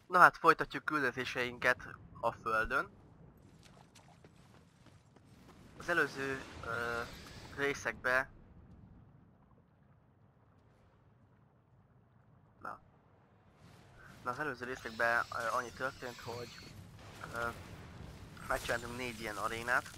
Na hát folytatjuk küldetéseinket a Földön. Az előző részekbe... Na az előző részekben annyi történt, hogy megcsináltunk 4 ilyen arénát.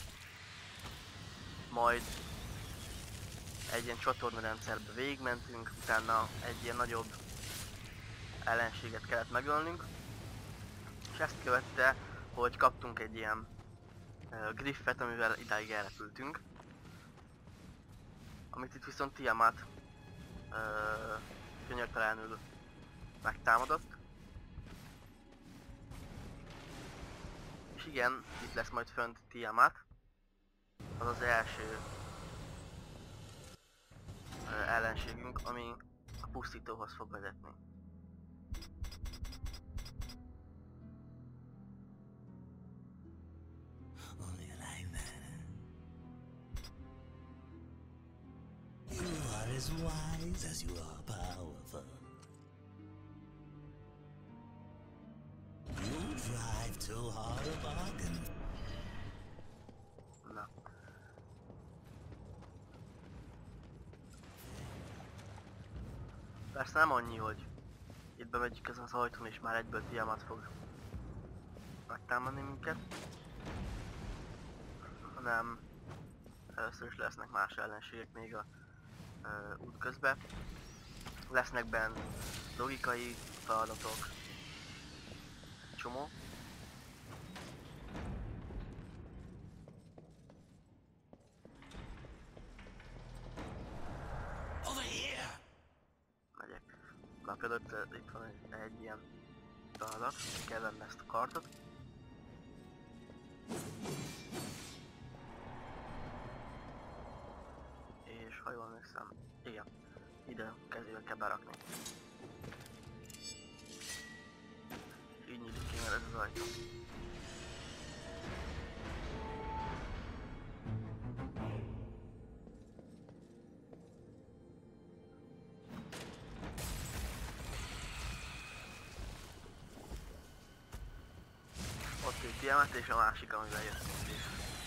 Majd egy ilyen csatornarendszerbe végigmentünk, utána egy ilyen nagyobb ellenséget kellett megölnünk. És ezt követte, hogy kaptunk egy ilyen griffet, amivel idáig elrepültünk. Amit itt viszont Tiamat könyörtelenül megtámadott. És igen, itt lesz majd fönt Tiamat. Az az első ellenségünk, ami a pusztítóhoz fog vezetni. You are as wise as you are powerful. You drive too hard a bargain. Na. Persze nem annyi, hogy itt bemegyünk ezen az ajtón és már egyből Tiamat fog megtámadni minket, hanem először is lesznek más ellenségek még a út közben. Lesznek benne logikai feladatok, csomó. Over here! Megyek. Na például itt van egy ilyen feladat, kell venni ezt a kardot. És ha jól emlékszem, igen, ide kezével kell berakni. Így nyílik ki ez az ajtó. Ott egy Tiamat és a másik, amivel jöttünk is.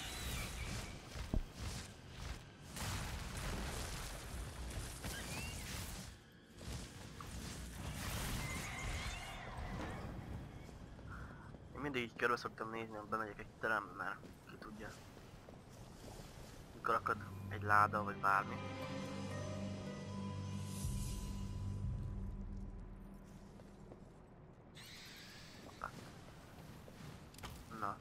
Mindig így körbe szoktam nézni, hogy bemegyek egy terembe, mert ki tudja, mikor akad egy láda vagy bármi. Na.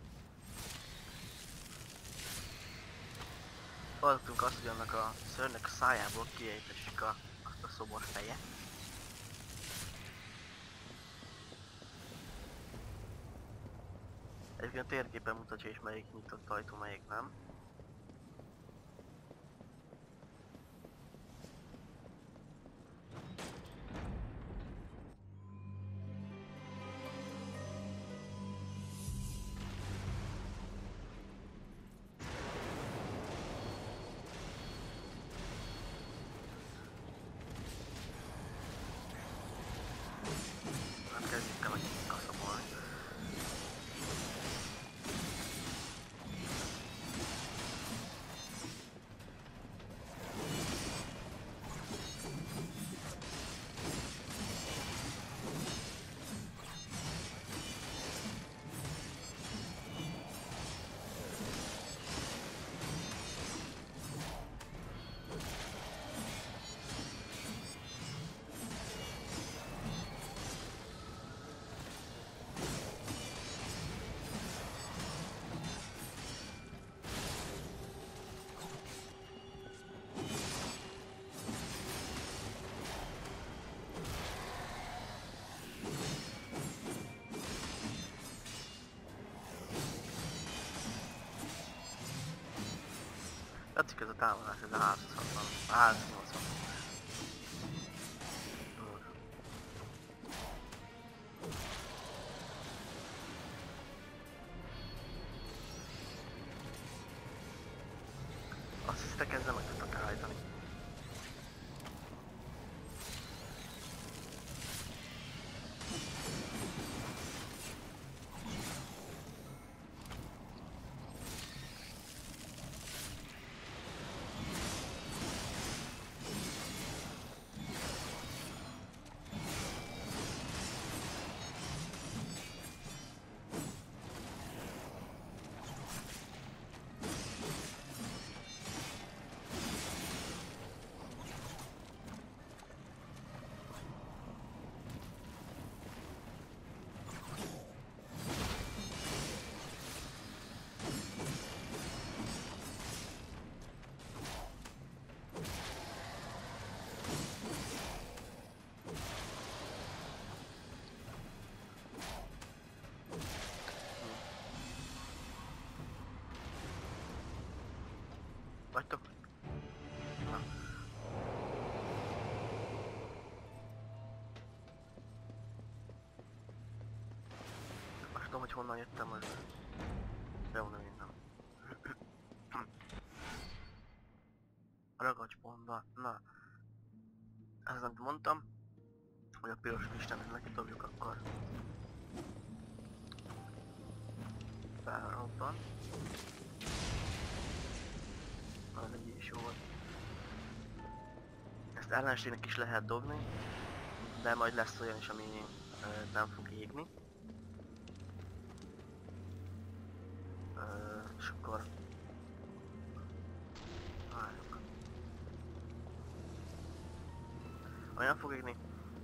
Hallottunk azt, hogy annak a szörnek a szájából kiejtessük azt a szobor feje. Egyébként a térképen mutatja is, melyik nyitott ajtó, melyik nem. Hát kezdjük el meg kaszabolni. Tetszik ez a támadás, ez a 360, a 380. Azt hisztek, ezzel meg tudtak állítani. Vagytok? Na. Azt tudom, hogy honnan jöttem most. Jó, nem innen. A ragacspontba. Na. Ez amit mondtam, hogy a piros listán megdobjuk, akkor felrobban. Az így is jó volt. Ezt ellenségnek is lehet dobni, de majd lesz olyan is, ami nem fog égni. És akkor várjuk. Olyan fog égni,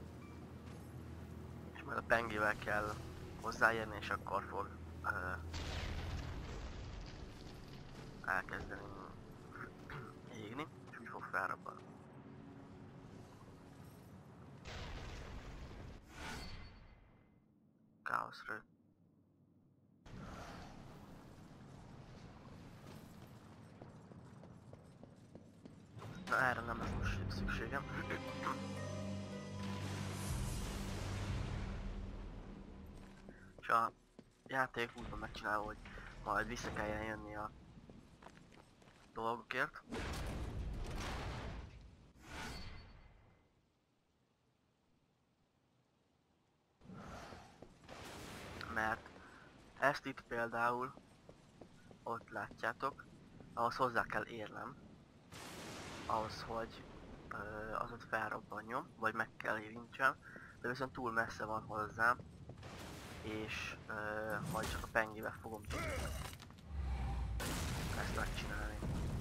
és majd a pengével kell hozzáérni, és akkor fog elkezdeni égni, és úgy fog felrobbanni. Káoszra. Na erre nem lesz most szükségem. És a játék úgy van megcsinálva, hogy majd vissza kelljen jönni a dolgokért. Mert ezt itt például, ott látjátok, ahhoz hozzá kell érnem, ahhoz, hogy az ott felrobbanjon, vagy meg kell érintsem, de viszont túl messze van hozzám, és majd csak a pengével fogom tudni ezt megcsinálni.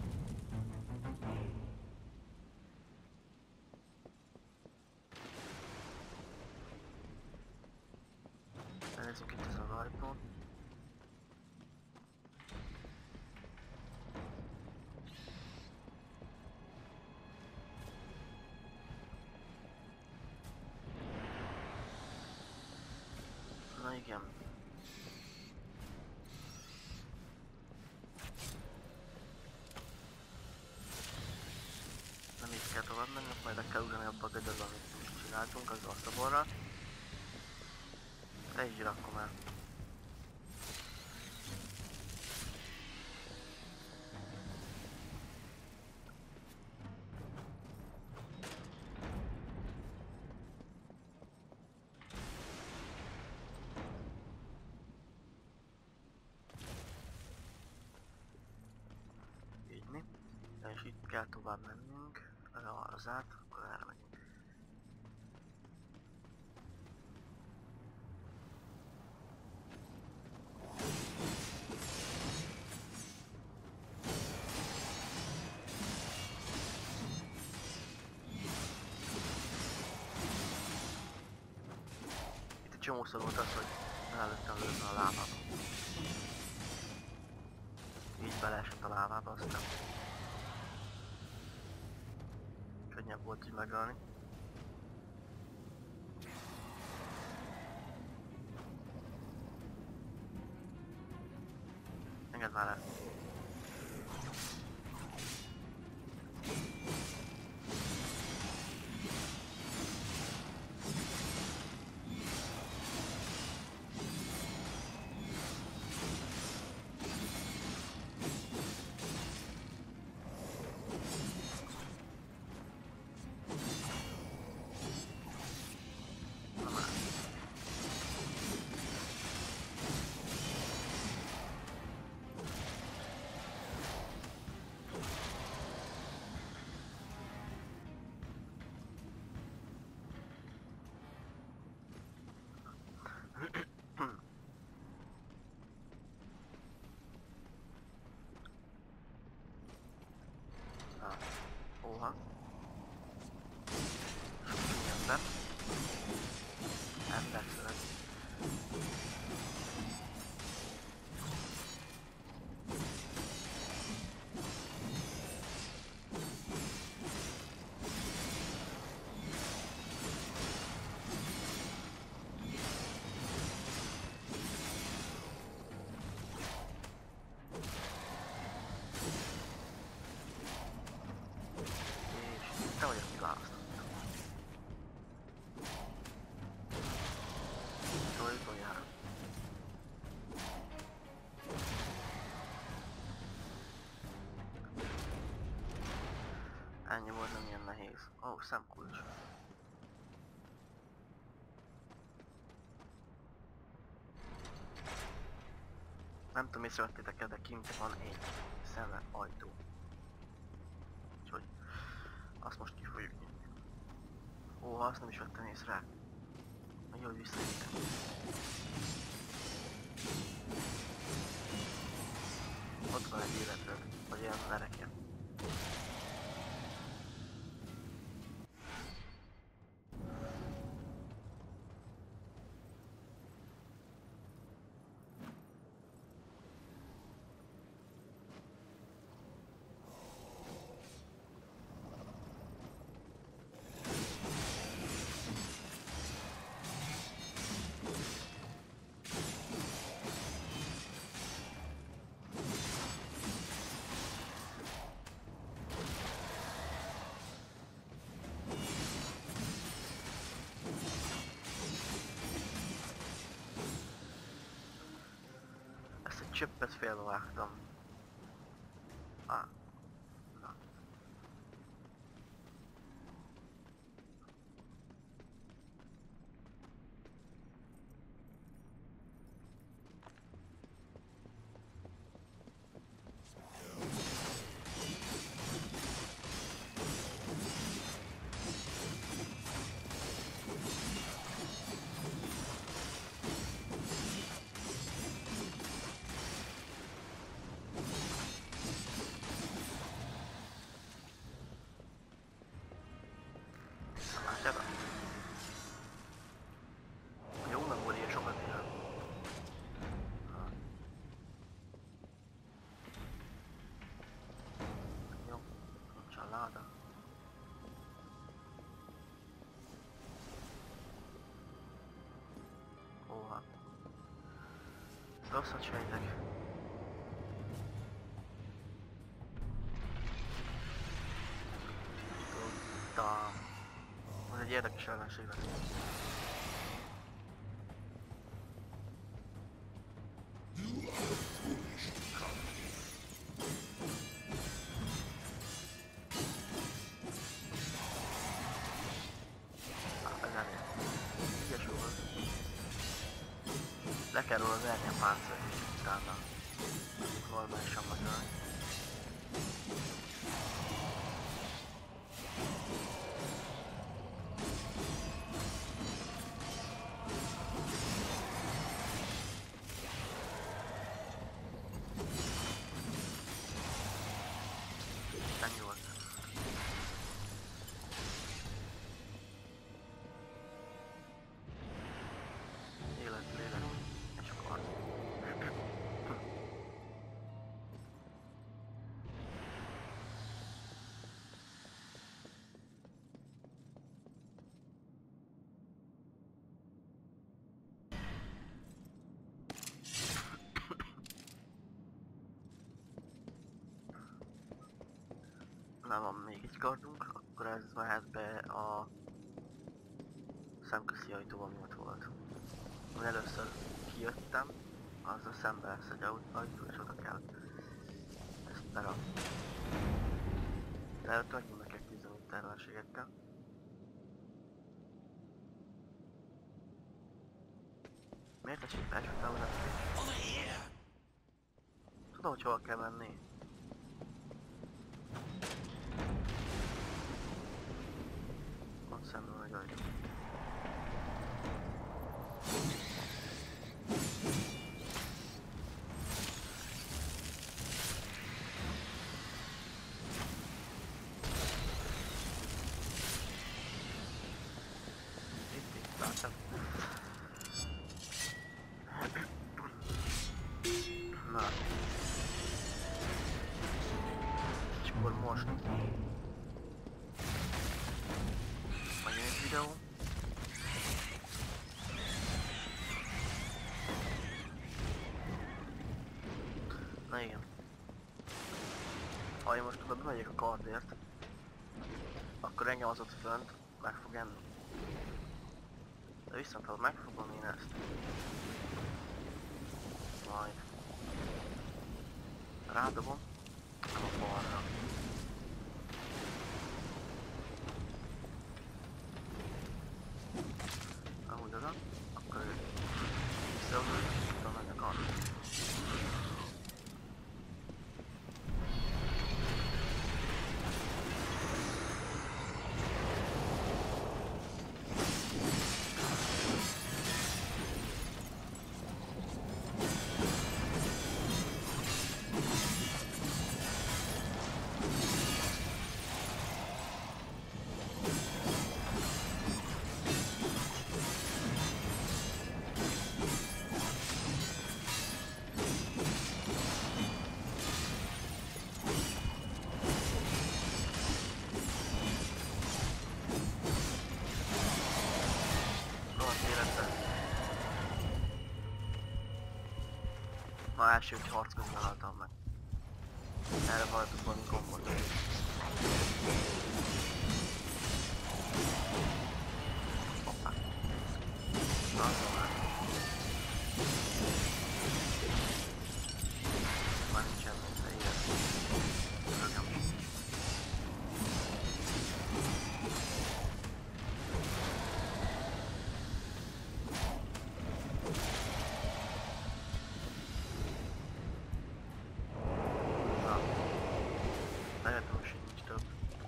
Nézzük itt ezen az ajtón. Na igen. Nem így kell tovább menni, majd le kell ugrani abba a gödörbe, amit most csináltunk, azzal a szoborral. Te is rakom el. Így. És itt kell tovább mennünk, arra az át, akkor erre megyünk. Itt egy csomószor volt az, hogy előttem lőni a lávába. Így beleesett a lávába, aztán könnyebb volt így megölni. Engedd már el. Ennyi volt, nem ilyen nehéz. Ó, szemkulcs. Nem tudom, észrevettétek-e, de kint van egy szemlet ajtó. Úgyhogy azt most ki fogjuk nyitni. Ó, azt nem is vettem észre. Jó, hogy visszajöttem. Ott van egy életrög, vagy ilyen lerekje. Csöppet félbevágtam. Ah. Na. Látjátok? Jó memória sokat ér. Jó, nincs a láda. Óha. Rosszat sejtek. Tudtam. Ez egy érdekes ellenség lesz. Ez elég. Ügyes volt. Le kell róla verni a páncélt és utána normálisan megölni. Ennyi volt. Élet, lélek, és akkor. Na, van még egy kardunk, akkor ez mehet be a szemközi ajtóba, ami ott volt. Ami először kijöttem, azzal szembe lesz egy ajtó, és oda kell ezt berakni. De előtt annyit meg kell küzdeni itt ellenségekkel. Miért esik első támadás? Tudom, hogy hol kell menni. Ott szemben vagy ajtó. Itt láttam. Na. És akkor most megint egy videó. Na igen. Ha én most oda bemegyek a kardért, akkor engem az ott fönt meg fog enni. De viszont ha megfogom én ezt, majd rádobom, nem a balra. első harc közben haltam meg. Erre hallottuk valami kombot. Hoppá. Na, már. Már nincsen messze élet. Rögem. Lehetőség nincs több.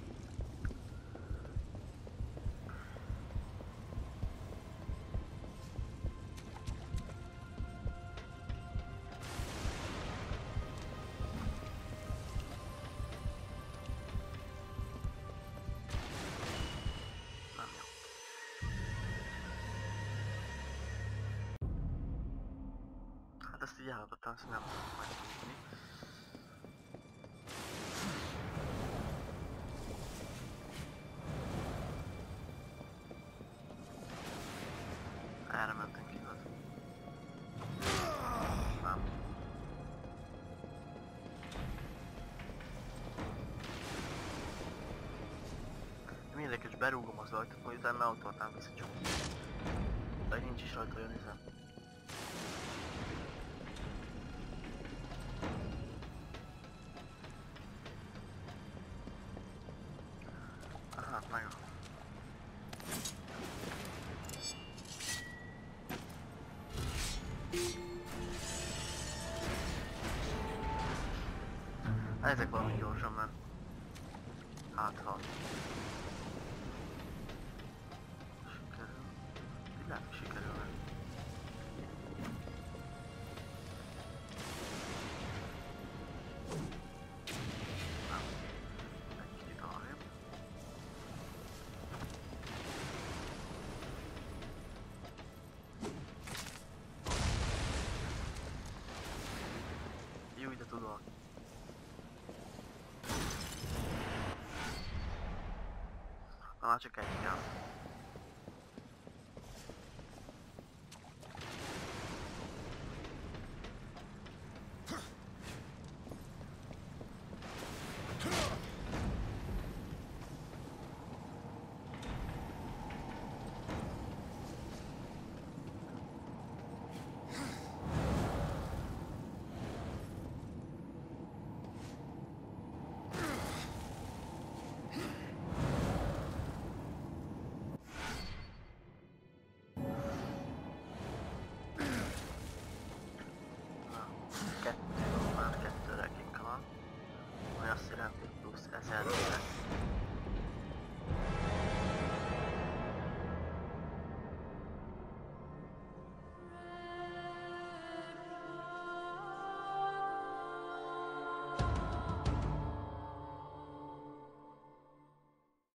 Nem jó. Hát ezt így elhatottam, ezt nem tudom majd tudni. Erre mentünk igaz. Nem. Mi érdekes, berúgom az ajtót, majd utána autótán visszacsapom. De nincs is rajta olyan üzem. Hát meg. Ezek valami gyorsan ment. Hát ha. Sikerül. Így lehet, hogy sikerül meg. Nem. Egy kicsit arrébb. Jó, de tudom. Na, már csak egy kell. Már kettőre kink van. Ami azt jelenti, hogy plusz 1000 lesz.